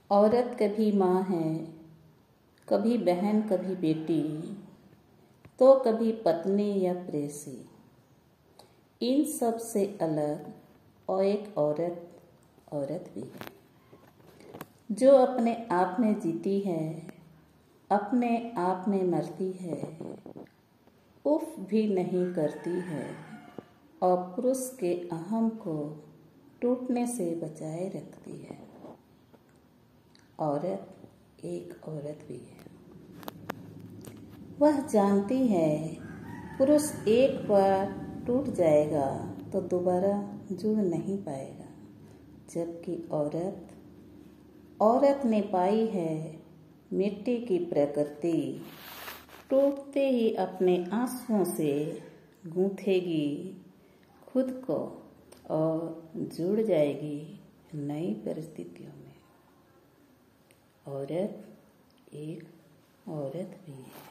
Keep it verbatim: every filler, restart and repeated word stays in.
औरत कभी माँ है, कभी बहन, कभी बेटी, तो कभी पत्नी या प्रेसी। इन सब से अलग और एक औरत औरत भी है, जो अपने आप में जीती है, अपने आप में मरती है, उफ भी नहीं करती है और पुरुष के अहम को टूटने से बचाए रखती है। औरत एक औरत भी है। वह जानती है पुरुष एक बार टूट जाएगा तो दोबारा जुड़ नहीं पाएगा, जबकि औरत औरत ने पाई है मिट्टी की प्रकृति। टूटते ही अपने आंसुओं से गूंथेगी खुद को और जुड़ जाएगी नई परिस्थितियों में। औरत एक औरत भी है।